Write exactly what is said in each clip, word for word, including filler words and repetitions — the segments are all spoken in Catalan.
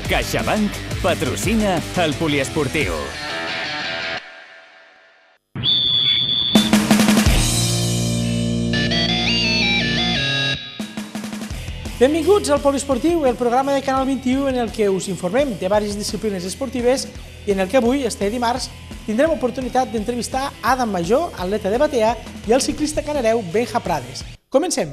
CaixaBank patrocina el poliesportiu. Benvinguts al Poliesportiu, el programa de Canal vint-i-u en el que us informem de diverses disciplines esportives i en el que avui, este dimarts, tindrem oportunitat d'entrevistar Adam Majó, atleta de Batea, i el ciclista canareu Benja Prades. Comencem!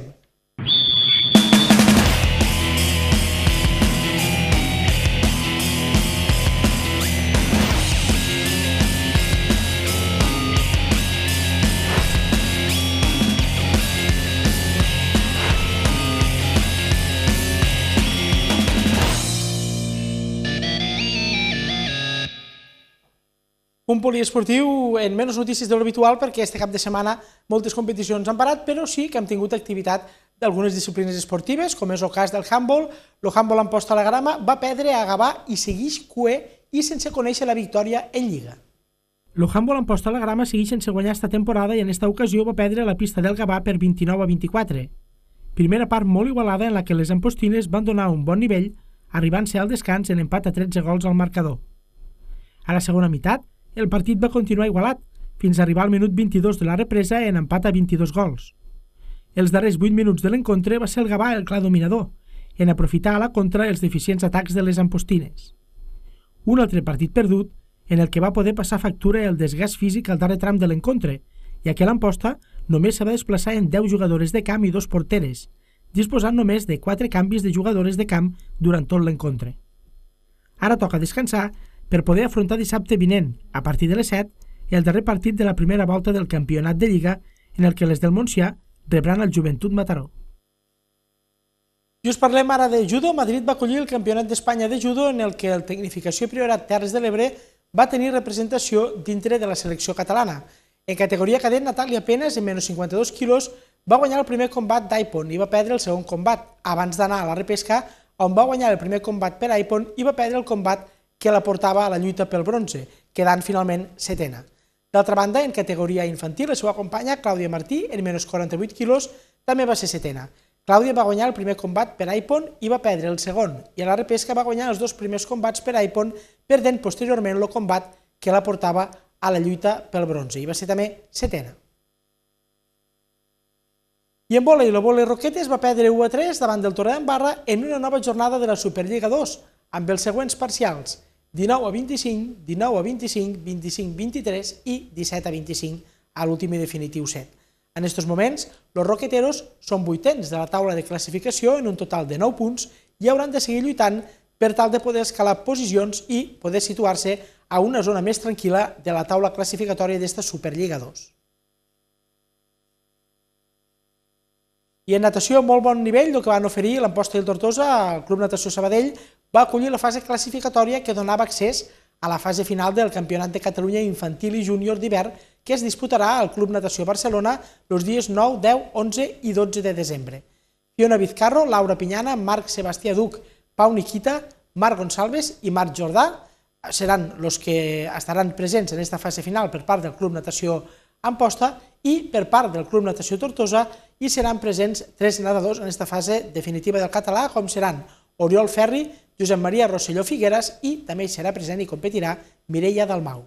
Un poliesportiu en menys notícies de l'habitual perquè este cap de setmana moltes competicions han parat, però sí que hem tingut activitat d'algunes disciplines esportives, com és el cas del handball. El handball en posta a la grama va perdre a Gavà i segueix cuer i sense conèixer la victòria en Lliga. El handball en posta a la grama segueix sense guanyar esta temporada i en esta ocasió va perdre la pista del Gavà per vint-i-nou a vint-i-quatre. Primera part molt igualada en la que les ampostines van donar un bon nivell, arribant-se al descans en empat a tretze gols al marcador. A la segona meitat, el partit va continuar igualat, fins a arribar al minut vint-i-dos de la represa en empat a vint-i-dos gols. Els darrers vuit minuts de l'encontre va ser el Gavà el clar dominador, en aprofitar a la contra els deficients atacs de les ampostines. Un altre partit perdut, en el que va poder passar factura el desgast físic al darrer tram de l'encontre, ja que l'Amposta només se va desplaçar en deu jugadores de camp i dos porteres, disposant només de quatre canvis de jugadores de camp durant tot l'encontre. Ara toca descansar per poder afrontar dissabte vinent, a partir de les set, el darrer partit de la primera volta del campionat de Lliga, en el que les del Montsià rebran el Joventut Mataró. I us parlem ara de judo. Madrid va acollir el Campionat d'Espanya de judo, en el que el Tecnificació Priorat Terres de l'Ebre va tenir representació dintre de la selecció catalana. En categoria cadet, Natàlia Penes, en menys cinquanta-dos quilos, va guanyar el primer combat d'Aipon i va perdre el segon combat, abans d'anar a la repesca, on va guanyar el primer combat per Aipon i va perdre el combat que la portava a la lluita pel bronze, quedant finalment setena. D'altra banda, en categoria infantil, la seva companya, Clàudia Martí, en menys quaranta-vuit quilos, també va ser setena. Clàudia va guanyar el primer combat per Aipon i va perdre el segon, i a la repesca va guanyar els dos primers combats per Aipon, perdent posteriorment el combat que la portava a la lluita pel bronze, i va ser també setena. I en vòlei, el vòlei Roquetes va perdre u a tres davant del Torredembarra en una nova jornada de la Superliga dos, amb els següents parcials: dinou a vint-i-cinc, dinou a vint-i-cinc, vint-i-cinc a vint-i-tres i disset a vint-i-cinc a l'últim i definitiu set. En aquests moments, els roqueteros són vuitens de la taula de classificació en un total de nou punts i hauran de seguir lluitant per tal de poder escalar posicions i poder situar-se a una zona més tranquil·la de la taula classificatòria d'esta Superliga dos. I en natació, molt bon nivell, el que van oferir l'Amposta i el Tortosa. El Club Natació Sabadell va acollir la fase classificatòria que donava accés a la fase final del Campionat de Catalunya Infantil i Júnior d'hivern que es disputarà al Club Natació Barcelona els dies nou, deu, onze i dotze de desembre. Fiona Vizcarro, Laura Piñana, Marc Sebastià Duc, Pau Nikita, Marc Gonçalves i Marc Jordà seran els que estaran presents en aquesta fase final per part del Club Natació Amposta i per part del Club Natació Tortosa, i seran presents tres nedadors en aquesta fase definitiva del català, com seran Oriol Ferri, Josep Maria Rosselló Figueres i també hi serà present i competirà Mireia Dalmau.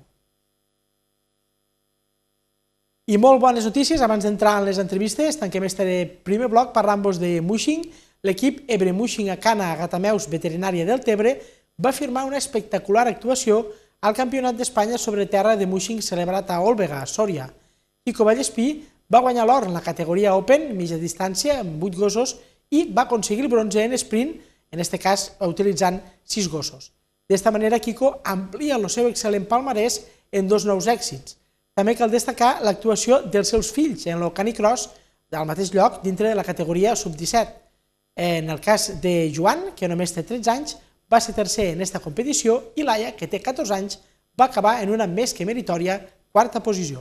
I molt bones notícies, abans d'entrar en les entrevistes, tanquem este primer bloc parlant-vos de Muixing. L'equip Ebre Muixing a Cana Gatameus Veterinària del Tebre va firmar una espectacular actuació al Campionat d'Espanya sobre terra de Muixing celebrat a Òlbega, Sòria. Quico Vallespí va guanyar l'or en la categoria Open, mitja distància, amb vuit gossos, i va aconseguir el bronze en sprint, en aquest cas utilitzant sis gossos. D'esta manera, Quico amplia el seu excel·lent palmarès en dos nous èxits. També cal destacar l'actuació dels seus fills en el canicross del mateix lloc dintre de la categoria sub disset. En el cas de Joan, que només té tretze anys, va ser tercer en aquesta competició, i Laia, que té catorze anys, va acabar en una més que meritòria quarta posició.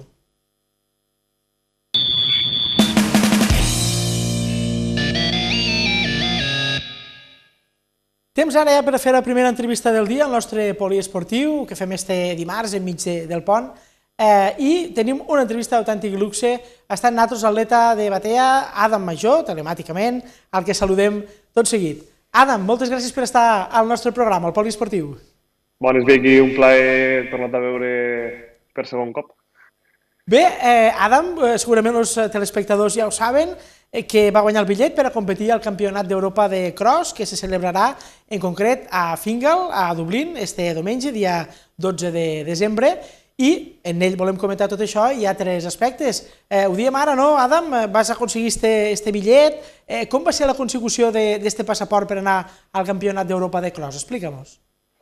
Temps ara ja per fer la primera entrevista del dia al nostre poliesportiu, que fem este dimarts enmig del pont, i tenim una entrevista d'autèntic luxe. Ha estat nosaltres atleta de Batea, Adam Majó, telemàticament, al que saludem tot seguit. Adam, moltes gràcies per estar al nostre programa, al Poliesportiu. Bones, Vicky, un plaer tornar-te a veure per segon cop. Bé, eh, Adam, eh, segurament els telespectadors ja ho saben, eh, que va guanyar el bitllet per a competir al Campionat d'Europa de Cross, que se celebrarà en concret a Fingal, a Dublín, este diumenge, dia dotze de desembre, i en ell volem comentar tot això i hi ha tres aspectes. Eh, ho diem ara, no, Adam? Vas aconseguir este, este bitllet. Eh, com va ser la consecució d'este passaport per anar al Campionat d'Europa de Cross? Explica-mos.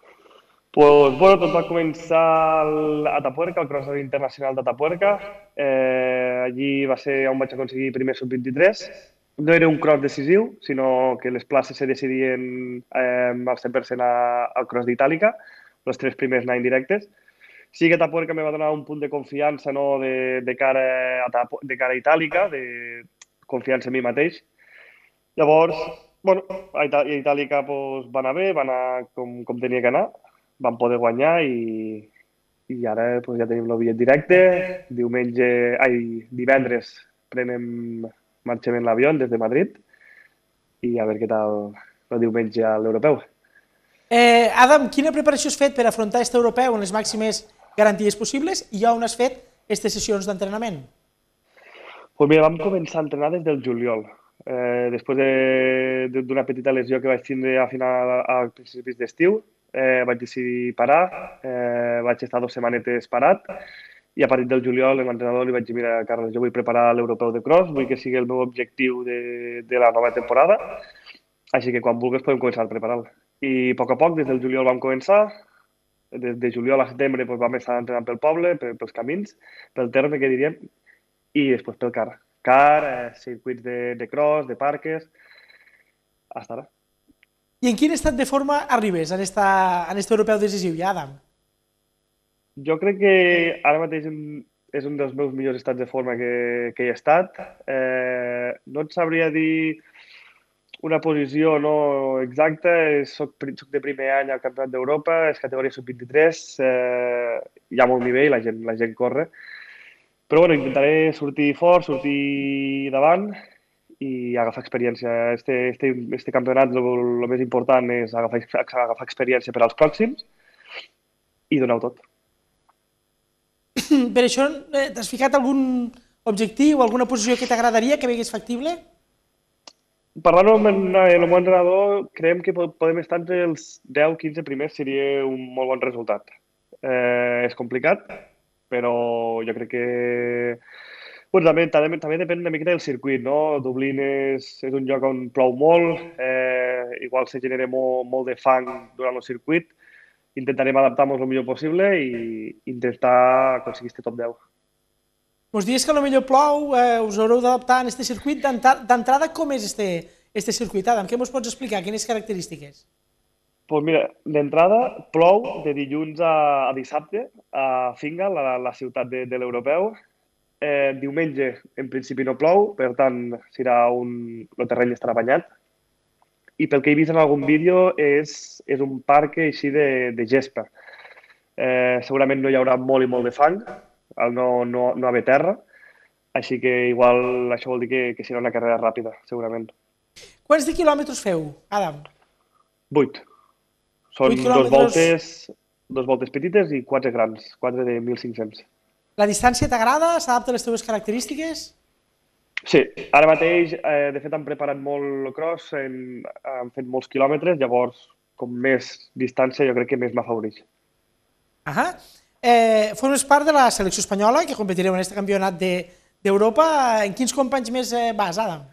Pues, bueno, tot va començar a Atapuerca, al Cross Internacional d'Atapuerca. Eh, allí va ser on vaig aconseguir primer sub vint-i-tres. No era un cross decisiu, sinó que les places se decidien eh, al cent per cent al Cross d'Itàlica, els tres primers anaven directes. Sí que Atapuerca me va donar un punt de confiança, no, de, de, cara a, de cara a Itàlica, de confiança en mi mateix. Llavors, bueno, a Itàlica pues, va anar bé, va anar com, com tenia que anar, vam poder guanyar i, i ara pues, ja tenim el bitllet directe. Diumenge, ai, divendres prenem, marxem en l'avió des de Madrid i a veure què tal el diumenge a l'europeu. Eh, Adam, quina preparació has fet per afrontar aquest europeu amb les màximes garanties possibles i on has fet aquestes sessions d'entrenament? Pues mira, vam començar a entrenar des del juliol. Eh, després d'una de, petita lesió que vaig tindre a final a principis d'estiu, eh, vaig decidir parar, eh, vaig estar dues setmanetes parat i a partir del juliol l'entrenador li vaig dir: mira, Carles, jo vull preparar l'europeu de cross, vull que sigui el meu objectiu de, de la nova temporada, així que quan vulguis podem començar a preparar-lo. I a poc a poc, des del juliol vam començar, des de juliol a setembre doncs, vam estar entrenant pel poble, pels camins, pel terme, que diríem, i després pel car. Car, eh, circuits de, de cross, de parques, hasta ara. I en quin estat de forma arribes en aquest europeu decisiu, ja, Adam? Jo crec que ara mateix és un dels meus millors estats de forma que, que hi he estat. Eh, no et sabria dir una posició no exacta, soc, soc de primer any al Campionat d'Europa, és categoria sub vint-i-tres, eh, hi ha molt nivell, la gent, la gent corre, però bueno, intentaré sortir fort, sortir davant i agafar experiència. Este, este, este campionat el més important és agafar, agafar experiència per als pròxims i donar-ho tot. Per això t'has ficat algun objectiu, alguna posició que t'agradaria, que veigués factible? Parlant amb el meu entrenador, creiem que podem estar entre els deu quinze primers, seria un molt bon resultat. Eh, és complicat, però jo crec que... Bueno, també, també, també depèn una mica del circuit, no? Dublín és, és un lloc on plou molt, eh, igual se genera molt, molt de fang durant el circuit. Intentarem adaptar-nos el millor possible i intentar aconseguir este top deu. Uns dies que potser plou, eh, us haureu d'adaptar en aquest circuit. D'entrada, com és este, este circuit, Adam? Què ens pots explicar? Quines característiques? Pues mira, d'entrada plou de dilluns a, a dissabte a Fingal, a la, la ciutat de, de l'europeu. Eh, diumenge, en principi, no plou, per tant, serà un... el terreny estarà banyat. I pel que he vist en algun vídeo, és, és un parc així de, de gespa. Eh, segurament no hi haurà molt i molt de fang, al no, no, no haver terra, així que igual això vol dir que, que serà una carrera ràpida, segurament. Quants de quilòmetres feu, Adam? Vuit. Són dos voltes, dos voltes petites i quatre grans, quatre de mil cinc-cents. La distància t'agrada? S'adapta a les teves característiques? Sí, ara mateix, eh, de fet, han preparat molt el cross, hem, han fet molts quilòmetres, llavors, com més distància, jo crec que més m'afavoreix. Ahà. Eh, formes part de la selecció espanyola, que competireu en aquest campionat d'Europa. En quins companys més eh, vas, Adam?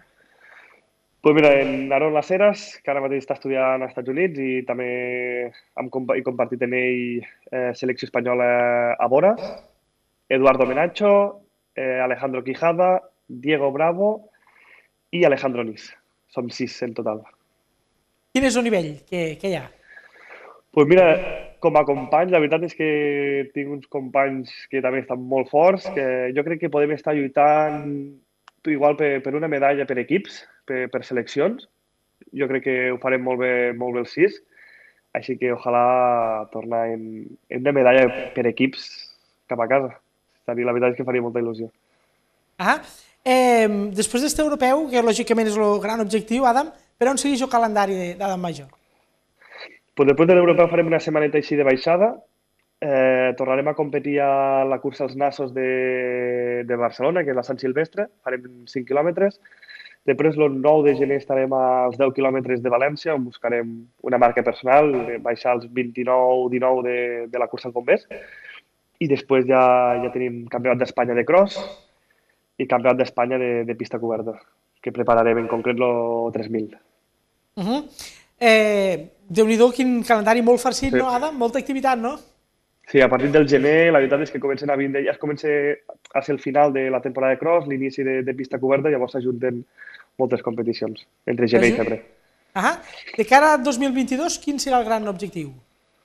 Pues mira, en Aaron Laceras, que ara mateix està estudiant als Estats Units i també hem comp he compartit en ell eh, selecció espanyola a Bora, Eduardo Menacho, eh, Alejandro Quijada, Diego Bravo i Alejandro Nis. Som sis en total. Quin és el nivell que, que hi ha? Pues mira, com a companys, la veritat és que tinc uns companys que també estan molt forts, que jo crec que podem estar lluitant igual per, per una medalla per equips, per, per seleccions. Jo crec que ho farem molt bé, molt bé els sis, així que ojalà tornar en, en una medalla per equips cap a casa. La veritat és que faria molta il·lusió. Ah, eh, després d'este europeu, que lògicament és el gran objectiu, Adam, Per on segueix el calendari d'Adam Major? Pues després de l'Europeu farem una setmaneta així de baixada. Eh, tornarem a competir a la cursa als Nassos de, de Barcelona, que és la Sant Silvestre. Farem cinc quilòmetres. Després, el nou de gener estarem als deu quilòmetres de València, on buscarem una marca personal, baixar als vint-i-nou dinou de, de la cursa al Bombers. I després ja, ja tenim campionat d'Espanya de cross i campionat d'Espanya de, de pista coberta, que prepararem en concret el tres mil. Uh -huh. eh, Déu-n'hi-do, quin calendari molt farcit, Sí. no, Adam? Molta activitat, no? Sí, a partir del gener, la veritat és que comencen a vindre, ja es comença a ser el final de la temporada de cross, l'inici de, de pista coberta, llavors s'ajunten moltes competicions, entre gener i febrer. Ah, de cara a dos mil vint-i-dos, quin serà el gran objectiu?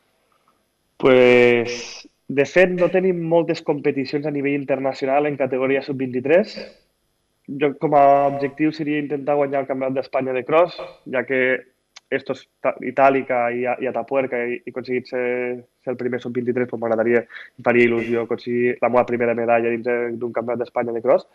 Pues, de fet, no tenim moltes competicions a nivell internacional en categoria sub vint-i-tres. Jo, com a objectiu, seria intentar guanyar el Campionat d'Espanya de cross, ja que esto es Itàlica i, i Atapuerca i, i aconseguit ser, ser el primer sub vint-i-tres, pues m'agradaria, em faria il·lusió aconseguir la meva primera medalla dins d'un Campionat d'Espanya de cross.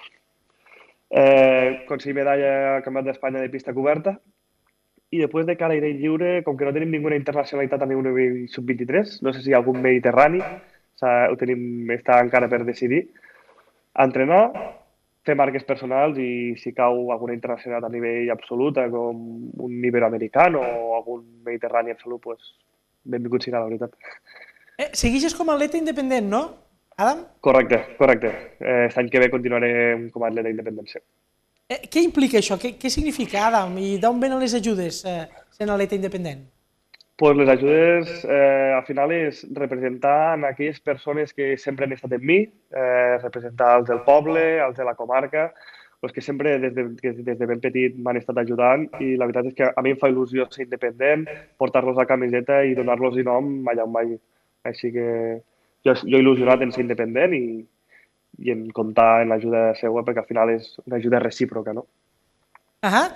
Eh, aconseguir medalla al Campionat d'Espanya de pista coberta. I després de cara a aire lliure, com que no tenim ninguna internacionalitat a nivell sub vint-i-tres, no sé si hi ha algun mediterrani, o sigui, ho tenim, està encara per decidir, entrenar, fer marques personals i si cau alguna internacional a nivell absolut, com un iberoamericano o algun mediterrani absolut, pues, benvingut serà, la veritat. Eh, segueixes com a atleta independent, no, Adam? Correcte, correcte. Eh, L'any que ve continuaré com a atleta independent. Eh, què implica això? Què, què significa, Adam? I d'on venen les ajudes eh, sent atleta independent? Pues les ajudes, eh, al final, és representar a aquelles persones que sempre han estat amb mi, eh, representar els del poble, els de la comarca, els que sempre des de, des de ben petit m'han estat ajudant i la veritat és que a mi em fa il·lusió ser independent, portar-los la camiseta i donar-los nom allà on vagi. Així que jo, jo he il·lusionat en ser independent i, i en comptar en l'ajuda seva perquè al final és una ajuda recíproca, no? Ahà.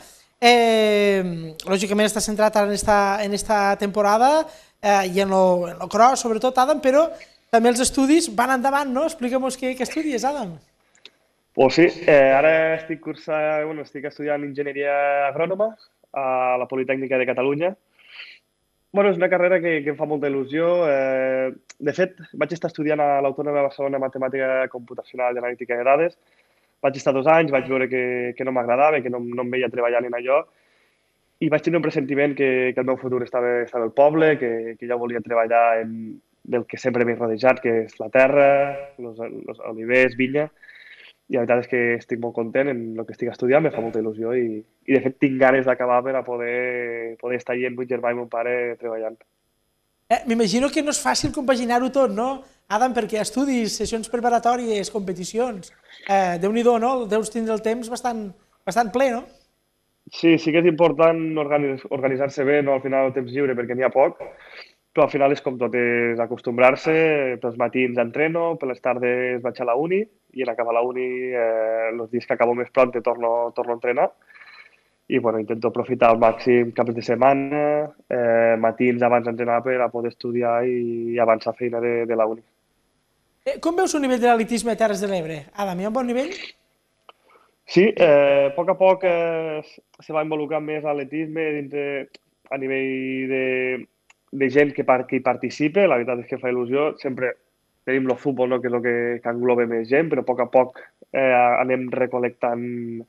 Eh, lògicament està centrat en esta, en esta temporada eh, i en el cross, sobretot, Adam, però també els estudis van endavant, no? Explica'm-nos què, què estudies, Adam. Pues sí, eh, ara estic, cursa, bueno, estic estudiant enginyeria agrònoma a la Politècnica de Catalunya. Bueno, és una carrera que, que em fa molta il·lusió. Eh, de fet, vaig estar estudiant a l'Autònoma de Barcelona Matemàtica Computacional i Analítica de Dades. Vaig estar dos anys, vaig veure que, que no m'agradava, que no, no em veia treballant en allò i vaig tenir un pressentiment que, que el meu futur estava, estava al poble, que, que ja volia treballar en del que sempre m'he rodejat, que és la terra, els olivers, vinya, i la veritat és que estic molt content en el que estic estudiant, me fa molta il·lusió i, i de fet tinc ganes d'acabar per a poder, poder estar allà amb mon germà i mon pare treballant. Eh, M'imagino que no és fàcil compaginar-ho tot, no, Adam, perquè estudis, sessions preparatòries, competicions, eh, Déu-n'hi-do, no? Deus tindre el temps bastant, bastant ple, no? Sí, sí que és important organitzar-se bé, no al final el temps lliure, perquè n'hi ha poc, però al final és com tot, és acostumbrar-se, pels matins entreno, per les tardes vaig a la uni i en acabar la uni, eh, els dies que acabo més pront torno, torno a entrenar i bueno, intento aprofitar al màxim caps de setmana, eh, matins abans d'entrenar per a poder estudiar i avançar feina de, de la uni. Eh, com veus el nivell de l'atletisme a Terres de l'Ebre? Adam, hi ha un bon nivell? Sí, eh, a poc a poc eh, se va involucrar més l'atletisme a nivell de, de gent que, par, que hi participa, la veritat és que fa il·lusió. Sempre tenim el futbol, no?, que és el que, que engloba més gent, però a poc a poc eh, anem recolectant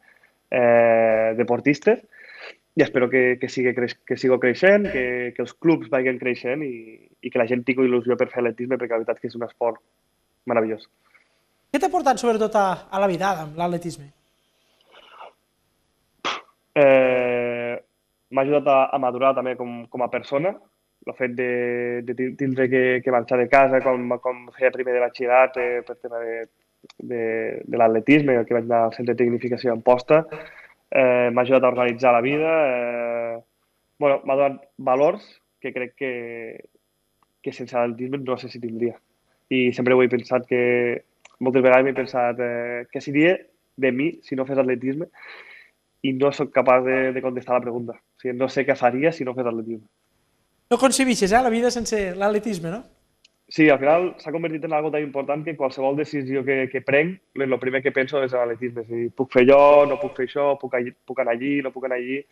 eh, deportistes i espero que, que, sigui, que siga creixent, que, que els clubs vagin creixent i, i que la gent tingui il·lusió per fer atletisme, perquè la veritat és que és un esport meravellós. Què t'ha portat sobretot a, a la vida, Adam, l'atletisme? Eh, M'ha ajudat a, a madurar també com, com a persona, el fet de, de tindre que, que marxar de casa, com, com feia primer de batxillerat eh, per tema de, de, de l'atletisme, que vaig anar al centre de tecnificació d'Amposta, eh, m'ha ajudat a organitzar la vida, eh, bueno, m'ha donat valors que crec que, que sense l'atletisme no sé si tindria. I sempre ho he pensat que, moltes vegades m'he pensat eh, què seria de mi si no fes atletisme i no sóc capaç de, de contestar la pregunta. O sigui, no sé què faria si no fes atletisme. No concebixes, eh, la vida sense l'atletisme, no? Sí, al final s'ha convertit en algo tan important que qualsevol decisió que, que prenc, el primer que penso és en l'atletisme. Si puc fer allò, no puc fer això, puc, puc anar allí, no puc anar allí.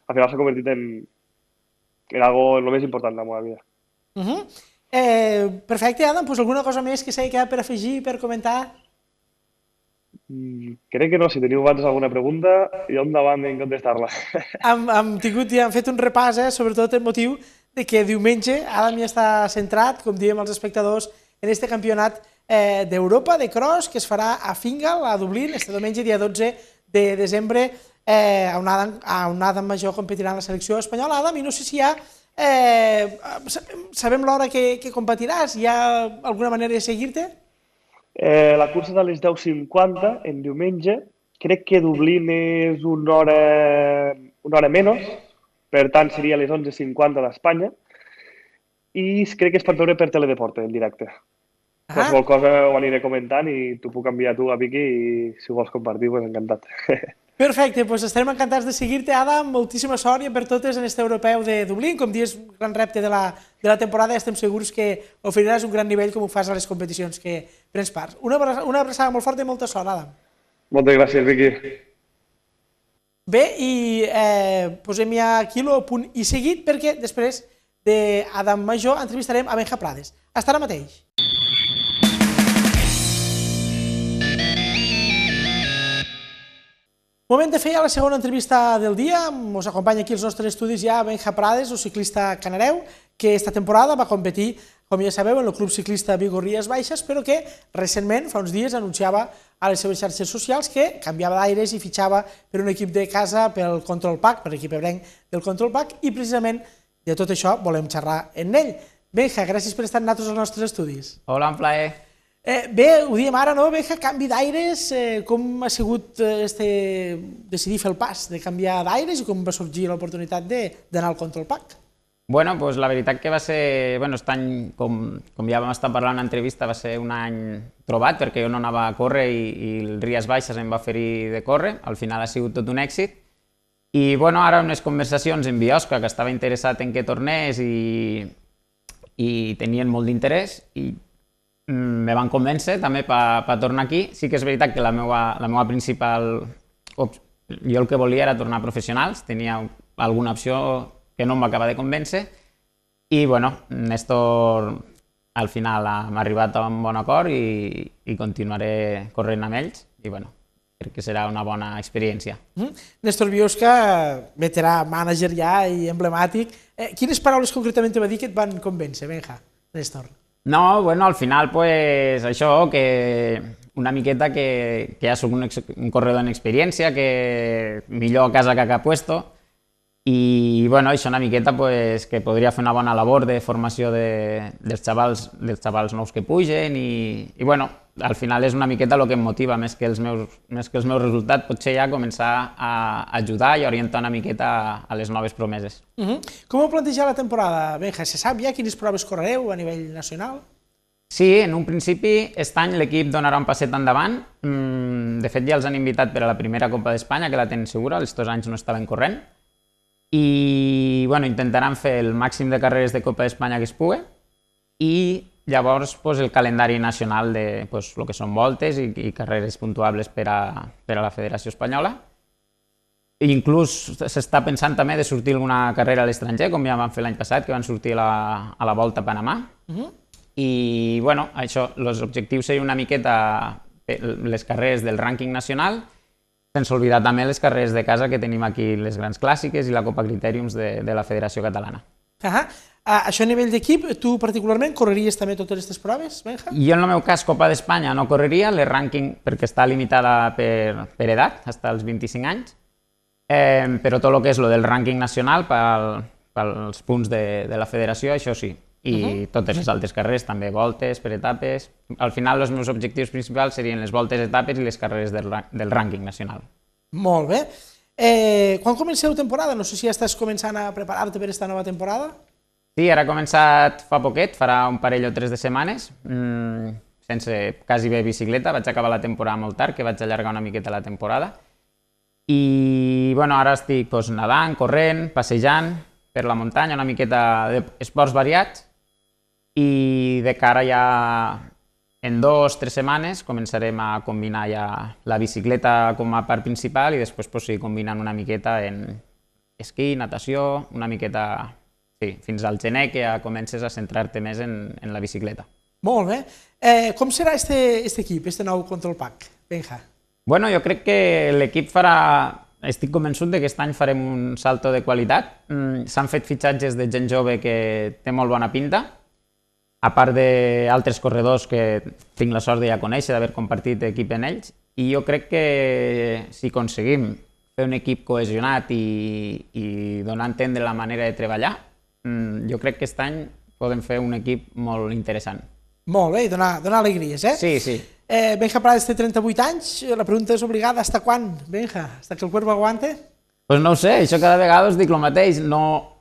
al final s'ha convertit en, en algo el més important de la meva vida. Uh -huh. eh, perfecte, Adam, pues alguna cosa més que s'hagi quedat per afegir, per comentar? Mm, crec que no, si teniu abans alguna pregunta, jo endavant en contestar-la. Hem, hem tingut i hem fet un repàs, eh, sobretot el motiu de que diumenge Adam ja està centrat, com diem els espectadors, en este campionat eh, d'Europa de cross que es farà a Fingal, a Dublín, este diumenge, dia dotze de desembre, eh, on Adam, on Adam Majó competirà en la selecció espanyola. Adam, i no sé si hi ha, eh, sabem l'hora que, que competiràs, hi ha alguna manera de seguir-te? Eh, la cursa és a les deu cinquanta, en diumenge. Crec que Dublín és una hora, una hora menys, per tant seria a les onze cinquanta d'Espanya, i crec que es pot veure per Teledeporte, en directe. Ah. Qualsevol cosa ho aniré comentant i t'ho puc enviar tu a Piqui i si ho vols compartir, doncs encantat. Perfecte, doncs estarem encantats de seguir-te, Adam, moltíssima sort i per totes en este europeu de Dublín. Com dius, un gran repte de la, de la temporada i estem segurs que oferiràs un gran nivell com ho fas a les competicions que prens part. Una, una abraçada molt forta i molta sort, Adam. Moltes gràcies, Vicky. Bé, i eh, posem ja aquí el punt i seguit perquè després d'Adam Majó entrevistarem a Benja Prades. Hasta ara mateix. Moment de fer ja la segona entrevista del dia. Ens acompanya aquí als nostres estudis ja Benja Prades, el ciclista canareu, que esta temporada va competir, com ja sabeu, en el Club Ciclista Vigo Ries Baixes, però que recentment, fa uns dies, anunciava a les seves xarxes socials que canviava d'aires i fitxava per un equip de casa pel Control Pack, per l'equip ebrenc del Control Pack, i precisament de tot això volem xerrar en ell. Benja, gràcies per estar amb nosaltres als nostres estudis. Hola, un plaer. Eh, bé, ho diem ara, no, Benja, canvi d'aires, eh, com ha sigut eh, este, decidir fer el pas de canviar d'aires i com va sorgir l'oportunitat d'anar al Control Pack? Bueno, pues la veritat que va ser, bueno, aquest any, com, com ja vam estar parlant en l'entrevista, va ser un any trobat perquè jo no anava a córrer i, i el Ries Baixes em va oferir de córrer, al final ha sigut tot un èxit. I bueno, ara unes conversacions amb Biosca, que estava interessat en que tornés i, i tenien molt d'interès i me van convèncer també per pa tornar aquí. Sí que és veritat que la meva, la meva principal... Jo el que volia era tornar a professionals, tenia alguna opció que no em va acabar de convèncer i, bueno, Néstor al final m'ha arribat a un bon acord i, i continuaré corrent amb ells i, bueno, crec que serà una bona experiència. Mm. Néstor Biosca, veterà, mànager ja i emblemàtic. Eh, quines paraules concretament te va dir que et van convèncer, Benja, Néstor? No, bueno, al final, pues, això, que una miqueta que, que ja soc un, un corredor en experiència, que millor a casa que a cap puesto, i, bueno, això una miqueta, pues, que podria fer una bona labor de formació de, dels, xavals, dels xavals nous que pugen, i, i, bueno, al final és una miqueta el que em motiva, més que els meus, més que els meus resultats, potser ja començar a ajudar i orientar una miqueta a les noves promeses. Uh -huh. Com heu plantejat la temporada, Benja? Se sap ja quines proves correreu a nivell nacional? Sí, en un principi, aquest any l'equip donarà un passet endavant. De fet, ja els han invitat per a la primera Copa d'Espanya, que la tenen segura, els dos anys no estaven corrent. I, bueno, intentaran fer el màxim de carreres de Copa d'Espanya que es pugui i llavors pues, el calendari nacional de pues, el que són voltes i, i carreres puntuables per a, per a la Federació Espanyola. I inclús s'està pensant també de sortir alguna carrera a l'estranger, com ja van fer l'any passat, que van sortir a la, a la Volta a Panamà. Uh -huh. I, bueno, això, els objectius serien una miqueta les carreres del rànquing nacional, sense oblidar també les carreres de casa que tenim aquí, les grans clàssiques i la Copa Critèriums de, de la Federació Catalana. Uh -huh. Uh, això a nivell d'equip, tu particularment correries també totes aquestes proves, Benja? Jo en el meu cas Copa d'Espanya no correria, el rànquing perquè està limitada per, per edat, fins als vint-i-cinc anys, eh, però tot el que és lo del rànquing nacional pel, pels punts de, de la federació, això sí, i uh -huh. totes les altres carreres, també voltes per etapes. Al final els meus objectius principals serien les voltes, etapes i les carreres del, del rànquing nacional. Molt bé. Eh, quan comenceu temporada? No sé si ja estàs començant a preparar-te per aquesta nova temporada? Sí, ara ha començat fa poquet, farà un parell o tres de setmanes, mmm, sense quasi bé bicicleta. Vaig acabar la temporada molt tard, que vaig allargar una miqueta la temporada. I bueno, ara estic pues, nedant, corrent, passejant per la muntanya, una miqueta d'esports variats. I de cara ja en dos o tres setmanes començarem a combinar ja la bicicleta com a part principal i després pues, sí, combinant una miqueta en esquí, natació, una miqueta... Sí, fins al gener que ja comences a centrar-te més en, en la bicicleta. Molt bé. Eh, com serà este, este equip, este nou Control Pack, Benja? Bueno, jo crec que l'equip farà... Estic convençut que aquest any farem un salto de qualitat. Mm, S'han fet fitxatges de gent jove que té molt bona pinta, a part d'altres corredors que tinc la sort de ja conèixer, d'haver compartit equip en ells, i jo crec que si aconseguim fer un equip cohesionat i, i donar a entendre la manera de treballar, jo crec que aquest any podem fer un equip molt interessant. Molt bé, i donar, donar alegries, eh? Sí, sí. Eh, Benja Prades té trenta-vuit anys, la pregunta és obligada, ¿hasta quan, Benja? ¿Hasta que el cuerpo aguante? Pues no ho sé, això cada vegada us dic el mateix. No...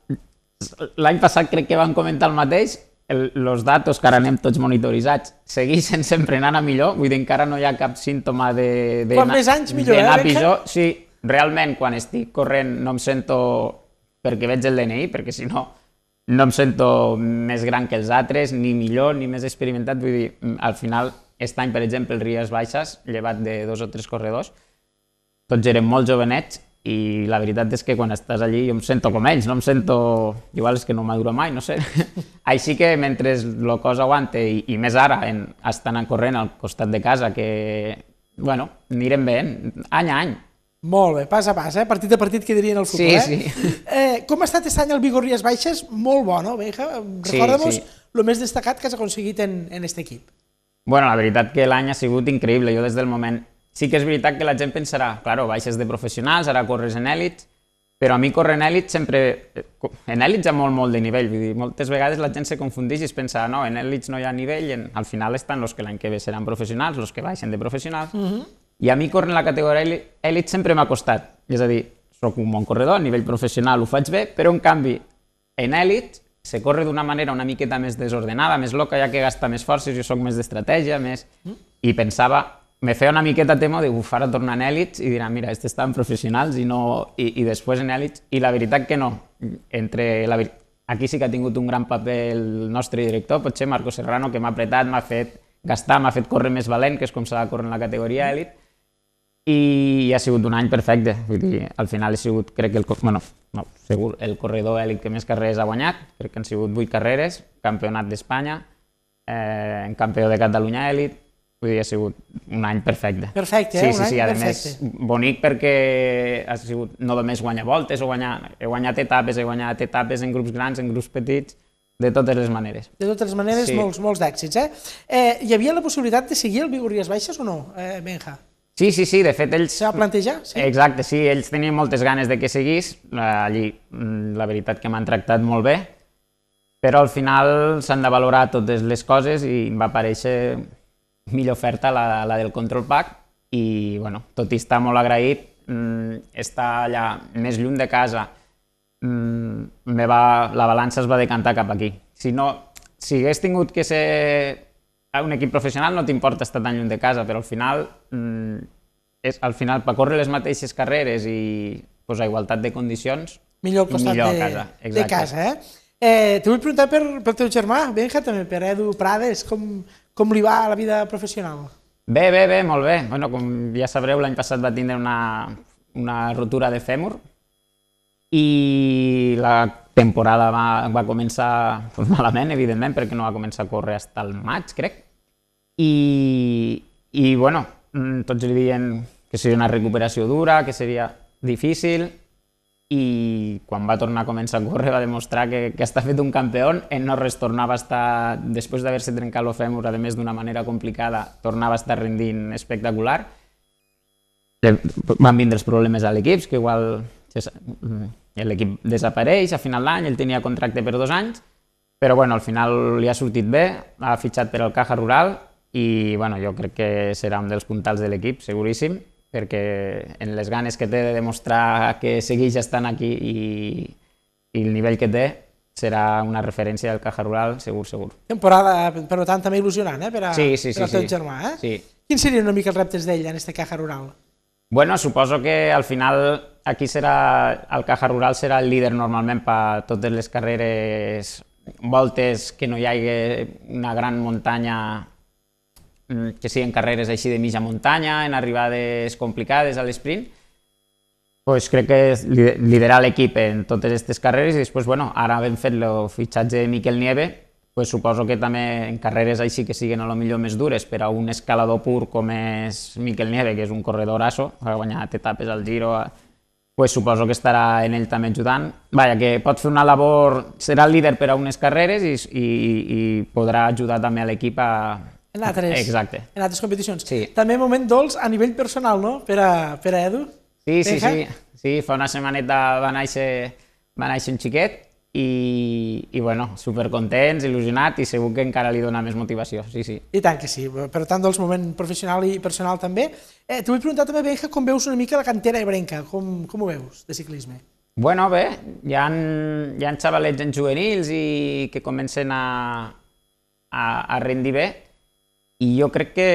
L'any passat crec que van comentar el mateix, els datos que ara anem tots monitoritzats segueixen sempre anant a millor, vull dir, encara no hi ha cap símptoma de... de Quan més anys millor, eh, Benja? Pitjor. Sí, realment quan estic corrent no em sento perquè veig el D N I, perquè si no no em sento més gran que els altres, ni millor, ni més experimentat. Vull dir, al final, aquest any, per exemple, el Ries Baixes, llevat de dos o tres corredors, tots eren molt jovenets i la veritat és que quan estàs allí jo em sento com ells, no em sento... Igual és que no madura mai, no sé. Així que mentre el cos aguante, i, i més ara, en, estan corrent al costat de casa, que, bueno, anirem bé, any a any. Molt bé, pas a pas, eh? Partit a partit que dirien el futbol, sí, eh? Sí. Eh, com ha estat aquest any el Vigo Ries Baixes? Molt bo, no, Benja? Recorda-nos sí, sí. el més destacat que has aconseguit en, en aquest equip. Bueno, la veritat que l'any ha sigut increïble. Jo des del moment... Sí que és veritat que la gent pensarà, claro, baixes de professionals, ara corres en èlits, però a mi córrer en èlits sempre... En èlits hi ha molt, molt de nivell, vull dir, moltes vegades la gent se confundeix i es pensa, no, en èlits no hi ha nivell, en... al final estan els que l'any que ve seran professionals, els que baixen de professionals, uh -huh. I a mi córrer en la categoria èlit sempre m'ha costat, és a dir, soc un bon corredor, a nivell professional ho faig bé, però en canvi, en èlit se corre d'una manera una miqueta més desordenada, més loca, ja que gasta més forces, jo soc més d'estratègia, més... I pensava, me feia una miqueta temor de uf, ara tornar en èlits i diran, mira, aquests estan professionals i, no... I, i després en èlits, i la veritat que no. Entre la... Aquí sí que ha tingut un gran paper el nostre director, potser Marco Serrano, que m'ha apretat, m'ha fet gastar, m'ha fet córrer més valent, que és com s'ha de córrer en la categoria èlit, i ha sigut un any perfecte. Vull dir, al final he sigut, crec que el, bueno, no, segur, el corredor èlit que més carreres ha guanyat, crec que han sigut vuit carreres, campionat d'Espanya, eh, campió de Catalunya èlit, vull dir, ha sigut un any perfecte. Perfecte, sí, eh? Sí, un sí, any a perfecte. més, bonic perquè ha sigut no només guanyar voltes, o guanyar, he guanyat etapes, he guanyat etapes en grups grans, en grups petits, de totes les maneres. De totes les maneres, sí. molts, molts d'èxits, eh? eh? Hi havia la possibilitat de seguir el Vigo Ries Baixes o no, eh, Benja? Sí, sí, sí, de fet ells... Se va plantejar? Sí. Exacte, sí, ells tenien moltes ganes de que seguís, allí la veritat que m'han tractat molt bé, però al final s'han de valorar totes les coses i em va aparèixer millor oferta la, la del Control Pack i, bueno, tot i estar molt agraït, estar allà més lluny de casa, me va, la balança es va decantar cap aquí. Si no, si hagués tingut que ser un equip professional no t'importa estar tan lluny de casa, però al final, és, al final per córrer les mateixes carreres i pues, a igualtat de condicions, millor al costat millor de, a casa. de casa. Eh? Eh, Te vull preguntar per, pel teu germà, Benja, també per Edu Prades, com, com li va a la vida professional? Bé, bé, bé, molt bé. Bueno, com ja sabreu, l'any passat va tindre una, una rotura de fèmur i la temporada va, va començar pues, malament, evidentment, perquè no va començar a córrer fins al maig, crec. I, i bueno, tots li diuen que seria una recuperació dura, que seria difícil, i quan va tornar a començar a córrer va demostrar que, que està fet un campió, ell no res tornava a estar, després d'haver-se trencat el fèmur, a més d'una manera complicada, tornava a estar rendint espectacular. Van vindre els problemes a l'equip, que igual l'equip desapareix a final d'any, ell tenia contracte per dos anys, però bueno, al final li ha sortit bé, ha fitxat per al Caja Rural i bueno, jo crec que serà un dels puntals de l'equip, seguríssim, perquè en les ganes que té de demostrar que segueix estant aquí i, i el nivell que té serà una referència del Caja Rural, segur, segur. Temporada, per tant, també il·lusionant, eh, per, a, sí, sí, sí, per al teu sí. germà. Eh? Sí. Quins serien una mica els reptes d'ell en este Caja Rural? Bueno, suposo que al final aquí serà, el Caja Rural serà el líder normalment per totes les carreres, voltes que no hi hagi una gran muntanya, que siguin carreres així de mitja muntanya, en arribades complicades a l'esprint. pues crec que és liderar l'equip en totes aquestes carreres i després, bueno, ara hem fet el fitxatge de Miquel Nieve, pues suposo que també en carreres així que siguin a lo millor més dures per a un escalador pur com és Miquel Nieve, que és un corredorasso, ha guanyat etapes al Giro, pues suposo que estarà en ell també ajudant. Vaja, que pot fer una labor, serà el líder per a unes carreres i, i, i podrà ajudar també a l'equip a... En altres, Exacte. En altres competicions. Sí. També moment dolç a nivell personal, no?, per a, per a Edu. Sí, sí, sí, sí, fa una setmaneta va néixer, va néixer un xiquet i, i bueno, supercontents, il·lusionat i segur que encara li dona més motivació, sí, sí. I tant que sí, per tant, doncs, moment professional i personal també. Eh, T'ho vull preguntar també, Benja, com veus una mica la cantera ebrenca, com, com ho veus, de ciclisme? Bueno, bé, hi ha, hi ha xavalets en juvenils i que comencen a, a, a rendir bé i jo crec que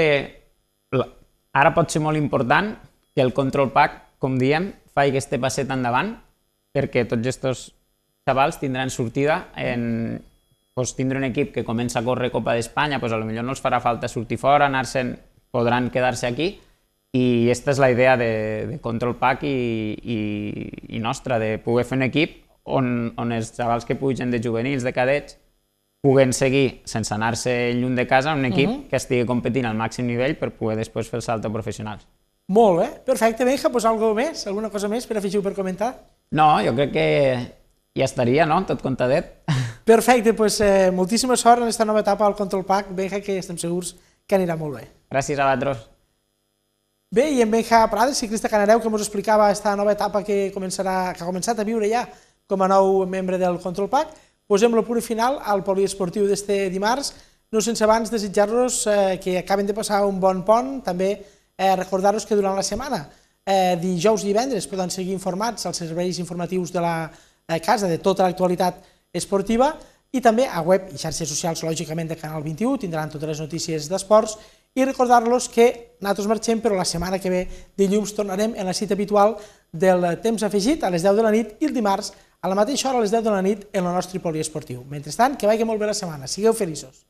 ara pot ser molt important que el Control Pack, com diem, faci aquest passet endavant perquè tots aquests xavals tindran sortida en pues, tindre un equip que comença a córrer Copa d'Espanya, pues, potser no els farà falta sortir fora, anar-se'n, podran quedar-se aquí i aquesta és la idea de, de Control Pack i, i, i nostra, de poder fer un equip on, on els xavals que pugen de juvenils, de cadets, puguen seguir sense anar-se lluny de casa un equip uh -huh. que estigui competint al màxim nivell per poder després fer el salt a professionals. Molt bé, perfecte, Benja, doncs alguna més, alguna cosa més per afegir per comentar? No, jo crec que ja estaria, no?, tot comptadet. Perfecte, doncs eh, moltíssima sort en aquesta nova etapa al Control Pack, Benja, que estem segurs que anirà molt bé. Gràcies a vosaltres. Bé, i en Benja Prades, ciclista canareu, que ens explicava aquesta nova etapa que, començarà, que ha començat a viure ja com a nou membre del Control Pack, posem el punt final al poliesportiu d'este dimarts, no sense abans desitjar-los eh, que acaben de passar un bon pont, també eh, recordar-los que durant la setmana, eh, dijous i divendres, poden seguir informats als serveis informatius de la eh, casa de tota l'actualitat esportiva i també a web i xarxes socials, lògicament, de Canal vint-i-u, tindran totes les notícies d'esports i recordar-los que nosaltres marxem, però la setmana que ve, dilluns, tornarem en la cita habitual del temps afegit a les deu de la nit i el dimarts a la mateixa hora a les deu de la nit en el nostre poliesportiu. Mentrestant, que vagi molt bé la setmana. Sigueu feliços.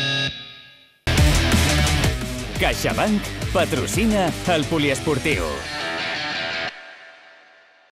CaixaBank patrocina el poliesportiu.